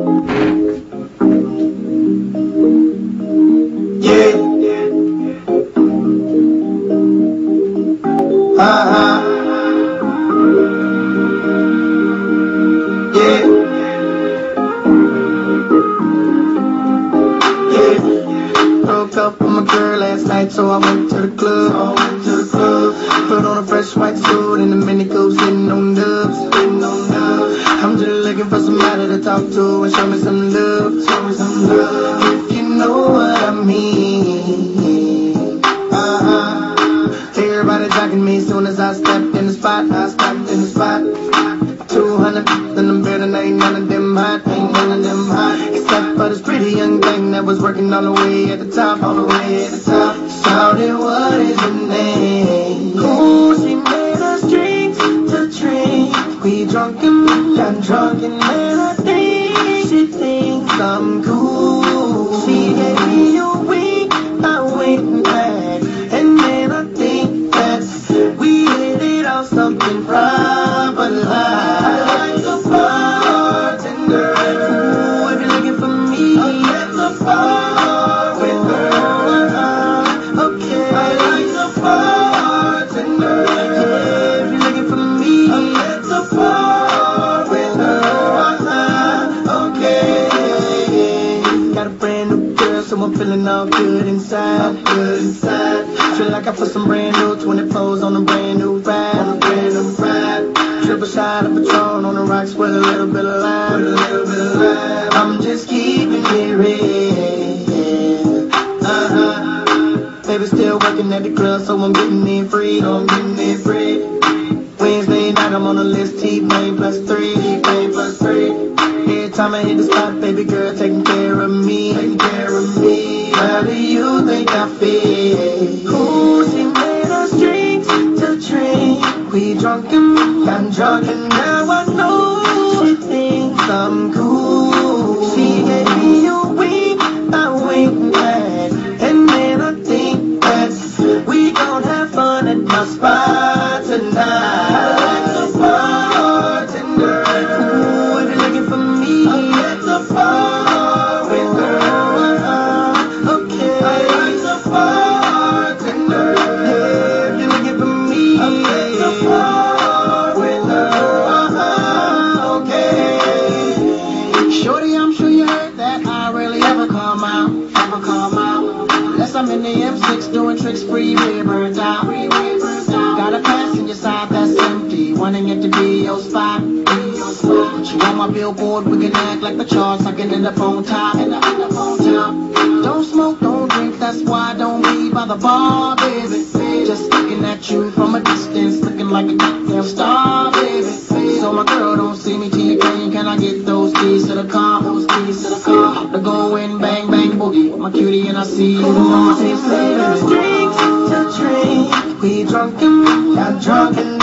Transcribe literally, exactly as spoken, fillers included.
Uh-huh. Yeah. Yeah. Broke up with my girl last night, so I went to the club. So I went to the club. Put on a fresh white suit and a mini coupe, sitting on dubs, sitting on dubs. I'm just looking for somebody to talk to and show me some love, show me some love. If you know what I mean. Uh-huh. Everybody jocking me soon as I stepped in the spot. I stepped in the spot. Two hundred and I'm better than ain't none of them hot, ain't none of them hot. Except for this pretty young thing that was working all the way at the top, all the way at the top. Shouted, what is your name? Ooh, she made us drinks to drink. We drunk and got drunk and man, I think she thinks I'm cool. She gave me a wink, I winked back, and then I think that we hit it off something proper like. I like the bartender. Ooh, if you're looking for me, I'll get the bar with her. Okay, I like the bartender. Yeah, if you're looking for me, I'll get the bar with her. Okay, got a brand new girl, so I'm feeling all good inside, good inside. Feel like I put some brand new twenty-fours on a brand new ride, on a brand new ride. Triple shot of Patron on the rocks with a little bit of lime, with a little bit of lime. I'm just keeping it real. Uh-huh. Baby still working at the club, so I'm getting in free, so I'm getting in free. Wednesday night I'm on the list, T-Pain plus three, T-Pain plus three. Every time I hit the spot, baby girl taking care of me, taking care of me. How do you think I feel? Ooh, she made us drinks to drink. We drunk and got drunk and now I know she thinks I'm cool. She gave me a wink, I winked back, and then I think that we gon' have fun at my spot tonight. I like the bartender. Ooh, if you're looking for me, I'll get the bar with her. Okay, I like the bartender. Yeah, if you're looking for me, I'll get the bar with her. Okay. Shorty, I'm sure you heard that I rarely ever come out, ever come out. Unless I'm in the M six doing tricks, free burnt out, free burnt out. Got a passenger side that's empty, wanting it to be your spot, be your spot. But you on my billboard, we can act like the charts, I can end up on top, end up on top. Don't smoke, don't drink, that's why I don't be by the bar, baby. Just looking at you from a distance, looking like a goddamn star, baby. So my girl don't see me T-Pain, can I get those keys to the car, those keys to the car? Hop to go in, bang, bang, boogie, my cutie and I see you. Mama say, say, drinks to drink. We drunk and got drunk and